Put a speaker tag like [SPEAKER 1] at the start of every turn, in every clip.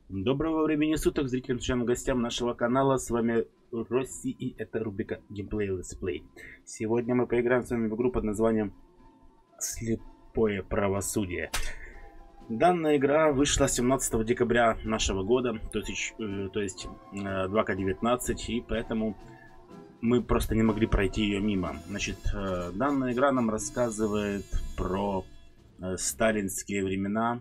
[SPEAKER 1] Доброго времени суток зрителям, членам, гостям нашего канала. С вами Росси, и это рубрика Gameplay Let's Play. Сегодня мы поиграем с вами в игру под названием Слепое правосудие. Данная игра вышла 17 декабря нашего года, то есть 2К19, и поэтому мы просто не могли пройти ее мимо. Значит, данная игра нам рассказывает про сталинские времена.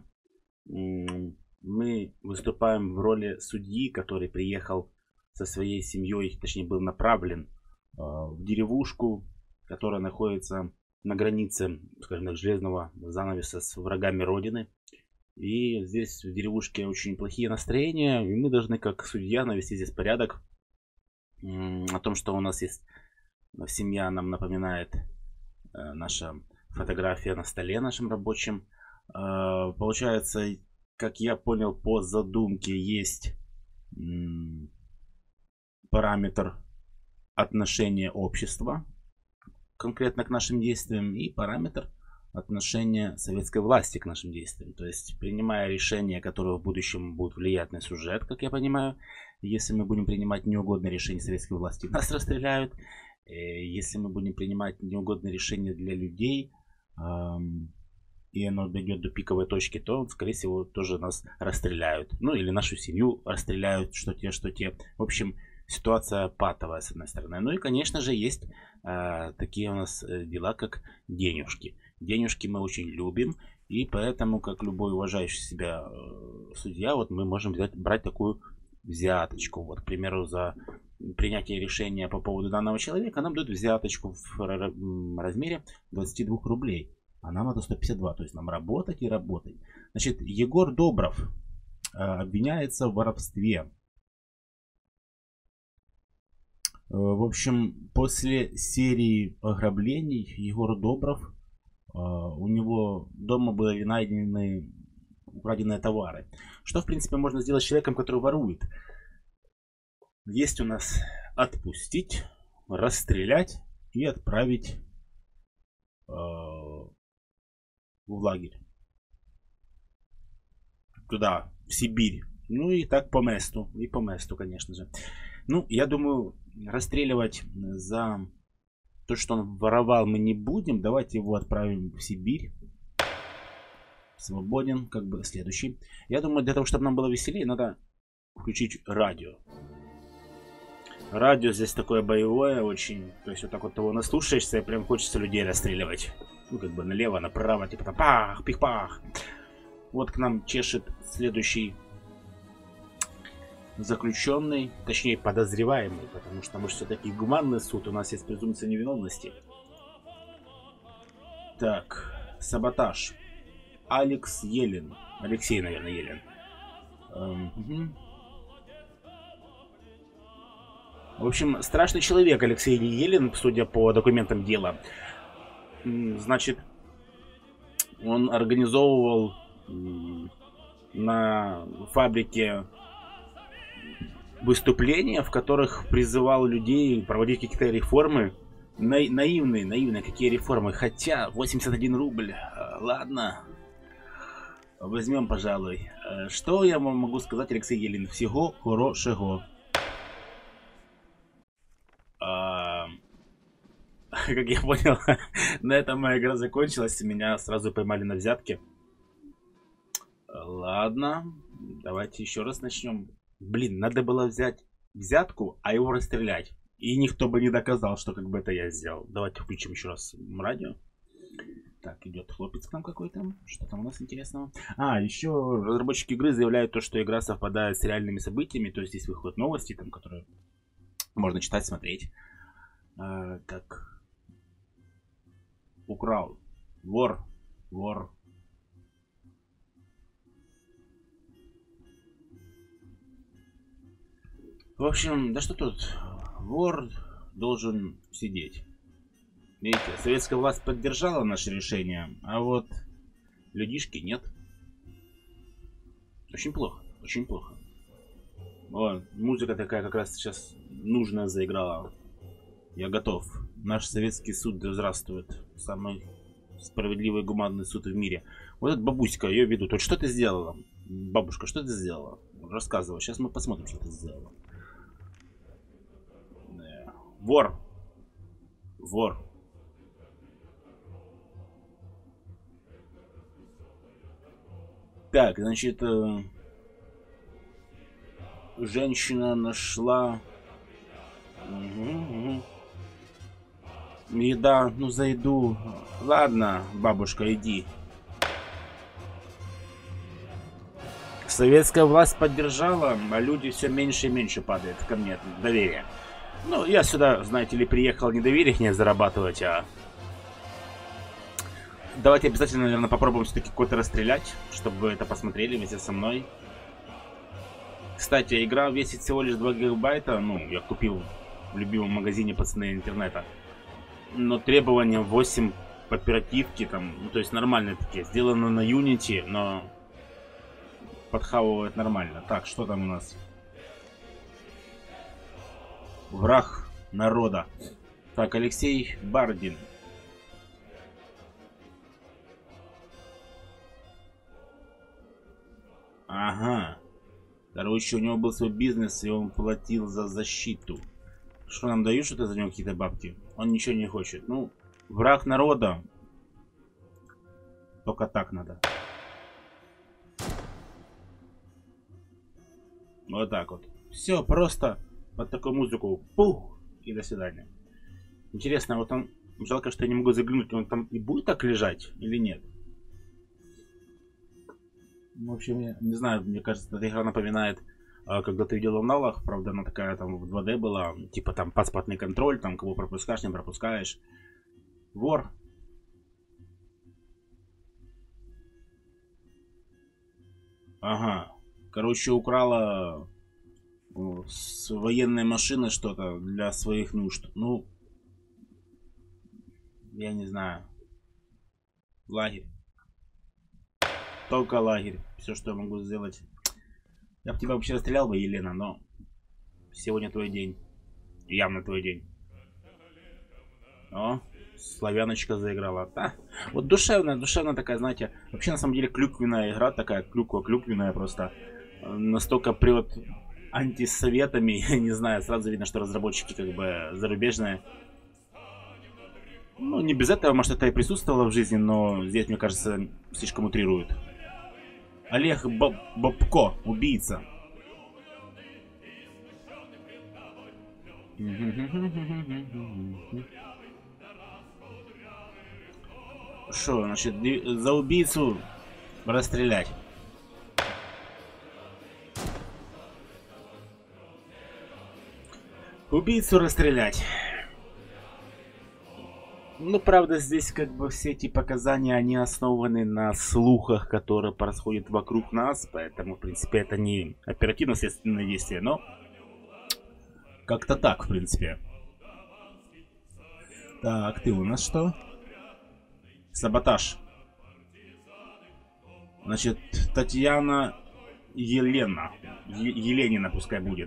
[SPEAKER 1] Мы выступаем в роли судьи, который приехал со своей семьей, точнее был направлен в деревушку, которая находится на границе, скажем так, железного занавеса с врагами Родины. И здесь в деревушке очень плохие настроения, и мы должны как судья навести здесь порядок. О том, что у нас есть семья, нам напоминает наша фотография на столе нашем рабочем. Получается, как я понял по задумке, есть параметр отношения общества конкретно к нашим действиям и параметр отношения советской власти к нашим действиям. То есть, принимая решения, которые в будущем будут влиять на сюжет, как я понимаю, если мы будем принимать неугодные решения советской власти, нас расстреляют. Если мы будем принимать неугодные решения для людей, и оно дойдет до пиковой точки, то, скорее всего, тоже нас расстреляют. Ну, или нашу семью расстреляют, что те. В общем, ситуация патовая, с одной стороны. Ну и, конечно же, есть такие у нас дела, как денежки. Денежки мы очень любим, и поэтому, как любой уважающий себя судья, вот мы можем брать такую взяточку. Вот, к примеру, за принятие решения по поводу данного человека нам дают взяточку в размере 22 рублей. А нам это 152, то есть нам работать и работать. Значит, Егор Добров обвиняется в воровстве. В общем, после серии ограблений Егор Добров, у него дома были найдены украденные товары. Что, в принципе, можно сделать с человеком, который ворует? Есть у нас отпустить, расстрелять и отправить в лагерь. Туда, в Сибирь. Ну и так по месту. И по месту, конечно же. Ну, я думаю, расстреливать за то, что он воровал, мы не будем. Давайте его отправим в Сибирь. Свободен, как бы следующий. Я думаю, для того, чтобы нам было веселее, надо включить радио. Радио здесь такое боевое очень. То есть вот так вот того наслушаешься, и прям хочется людей расстреливать. Ну, как бы налево, направо, типа там пах, пих-пах. Вот к нам чешет следующий заключенный, точнее подозреваемый, потому что мы все-таки гуманный суд, у нас есть презумпция невиновности. Так, саботаж. Алекс Елен. Алексей, наверное, Елен. В общем, страшный человек Алексей Елен, судя по документам дела. Значит, он организовывал на фабрике выступления, в которых призывал людей проводить какие-то реформы. Наивные какие реформы. Хотя 81 рубль. Ладно. Возьмем, пожалуй. Что я вам могу сказать, Алексей Елен? Всего хорошего. Как я понял, на этом моя игра закончилась. Меня сразу поймали на взятке. Ладно, давайте еще раз начнем. Блин, надо было взять взятку, а его расстрелять. И никто бы не доказал, что как бы это я сделал. Давайте включим еще раз радио. Так, идет хлопец к нам какой-то. Что там у нас интересного? Еще разработчики игры заявляют то, что игра совпадает с реальными событиями. То есть здесь выходят новости, там, которые можно читать, смотреть. Так. Украл. Вор. В общем, да что тут? Вор должен сидеть. Видите, советская власть поддержала наше решение, а вот людишки нет. Очень плохо, очень плохо. О, музыка такая как раз сейчас нужная заиграла. Я готов. Наш советский суд да здравствует. Самый справедливый и гуманный суд в мире. Вот эта бабуська, ее ведут. Вот что ты сделала? Бабушка, что ты сделала? Рассказывай. Сейчас мы посмотрим, что ты сделала. Вор. Вор. Так, значит, женщина нашла... Еда, ну зайду. Ладно, бабушка, иди. Советская власть поддержала, а люди все меньше и меньше падают ко мне доверие. Ну, я сюда, знаете ли, приехал не доверие к ней зарабатывать, а... Давайте обязательно, наверное, попробуем все-таки кого-то расстрелять, чтобы вы это посмотрели вместе со мной. Кстати, игра весит всего лишь 2 гигабайта. Ну, я купил в любимом магазине пацаны интернета. Но требования 8 по оперативке, там, ну, то есть нормальные такие. Сделано на Unity, но подхавывает нормально. Так, что там у нас? Враг народа. Так, Алексей Бардин. Ага. Короче, у него был свой бизнес, и он платил за защиту. Что нам дают, что-то за него какие-то бабки? Он ничего не хочет. Ну, враг народа. Только так надо. Вот так вот. Все, просто под такую музыку. Пух! И до свидания. Интересно, вот он... Жалко, что я не могу заглянуть. Он там и будет так лежать или нет? В общем, я не знаю, мне кажется, эта игра напоминает, когда ты видел в аналах, правда, она такая там в 2D была, типа там паспортный контроль, там кого пропускаешь, не пропускаешь. Вор. Ага. Короче, украла с военной машины что-то для своих нужд. Ну, я не знаю. Лагерь. Только лагерь. Все, что я могу сделать. Я бы тебя вообще расстрелял бы, Елена, но сегодня твой день. Явно твой день. О, славяночка заиграла. Да. Вот душевная такая, знаете. Вообще, на самом деле, клюквенная игра такая, клюквенная просто. Настолько прет антисоветами, я не знаю, сразу видно, что разработчики как бы зарубежные. Ну, не без этого, может, это и присутствовало в жизни, но здесь, мне кажется, слишком утрируют. Олег Бобко, убийца. Что, значит, за убийцу расстрелять. Убийцу расстрелять. Ну, правда, здесь как бы все эти показания, они основаны на слухах, которые происходят вокруг нас, поэтому, в принципе, это не оперативно-следственное действие, но как-то так, в принципе. Так, ты у нас что? Саботаж. Значит, Татьяна Елена. Еленина пускай будет.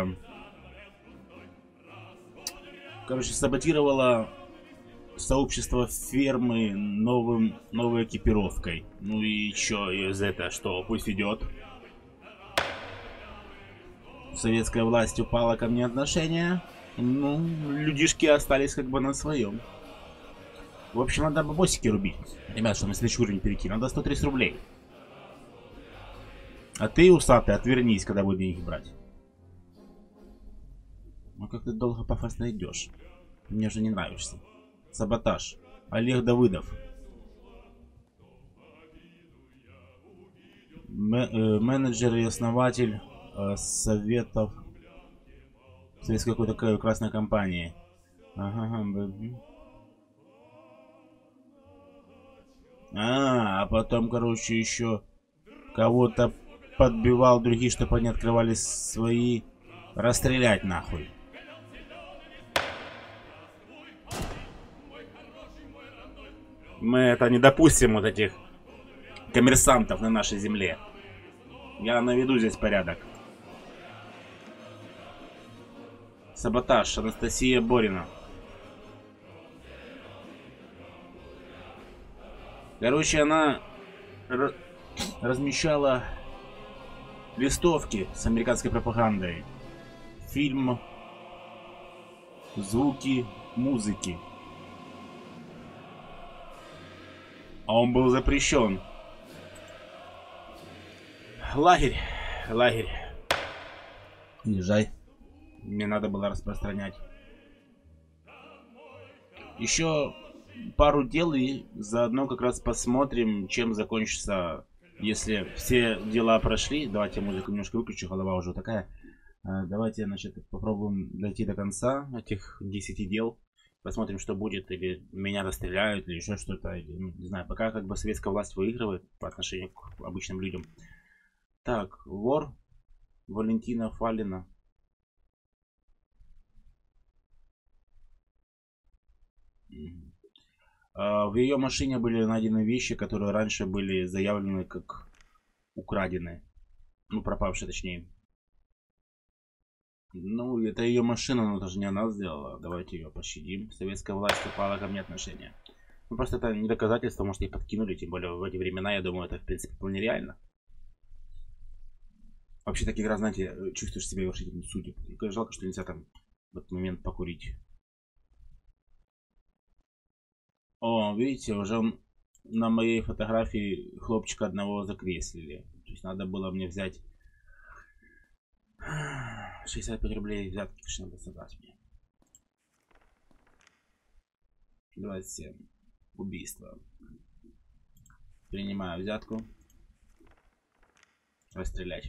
[SPEAKER 1] Короче, саботировала сообщество фермы новой экипировкой. Ну и чё из этого? Что? Пусть идет. Советская власть упала ко мне отношения. Ну, людишки остались как бы на своем. В общем, надо бабосики рубить. Ребят, что на следующий уровень перейти. Надо 130 рублей. А ты, усатый, отвернись, когда буду их брать. Ну как ты долго пафосно идешь. Мне уже не нравишься. Саботаж. Олег Давыдов. Менеджер и основатель советов советской какой-то красной компании. Ага. А потом, короче, еще кого-то подбивал других, чтобы они открывали свои. Расстрелять нахуй. Мы это не допустим, вот этих коммерсантов на нашей земле. Я наведу здесь порядок. Саботаж. Анастасия Борина. Короче, она размещала Листовки с американской пропагандой. Фильм «Звуки музыки». А он был запрещен. Лагерь. Лагерь. Езжай. Мне надо было распространять. Еще пару дел и заодно как раз посмотрим, чем закончится, если все дела прошли. Давайте музыку немножко выключу, голова уже такая. Давайте, значит, попробуем дойти до конца этих 10 дел. Посмотрим, что будет, или меня расстреляют, или еще что-то, или, ну, не знаю, пока как бы советская власть выигрывает по отношению к обычным людям. Так, вор Валентина Фалина. В ее машине были найдены вещи, которые раньше были заявлены как украденные. Ну, пропавшие, точнее. Ну, это ее машина, но даже не она сделала. Давайте ее пощадим. Советская власть упала ко мне отношения. Ну, просто это не доказательство, может, ей подкинули. Тем более в эти времена, я думаю, это, в принципе, вполне реально. Вообще, такие игра, знаете, чувствуешь себя вершителем судеб. И жалко, что нельзя там в этот момент покурить. О, видите, уже на моей фотографии хлопчика одного закреслили. То есть надо было мне взять 65 рублей взятки, конечно, надо собрать мне. 27. Убийство. Принимаю взятку. Расстрелять.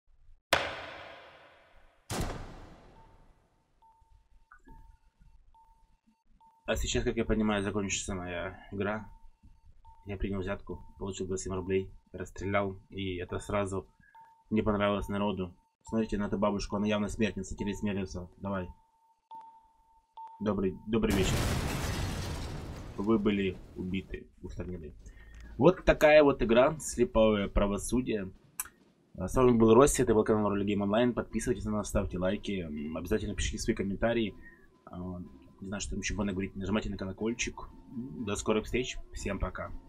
[SPEAKER 1] А сейчас, как я понимаю, закончится моя игра. Я принял взятку, получил 27 рублей, расстрелял, и это сразу не понравилось народу. Смотрите на эту бабушку, она явно смертница, телесмертница. Давай. Добрый вечер. Вы были убиты, устранены. Вот такая вот игра, слепое правосудие. С вами был Рости, это был канал Roller Game Online. Подписывайтесь на нас, ставьте лайки, обязательно пишите свои комментарии. Не знаю, что там еще можно говорить. Нажимайте на колокольчик. До скорых встреч. Всем пока.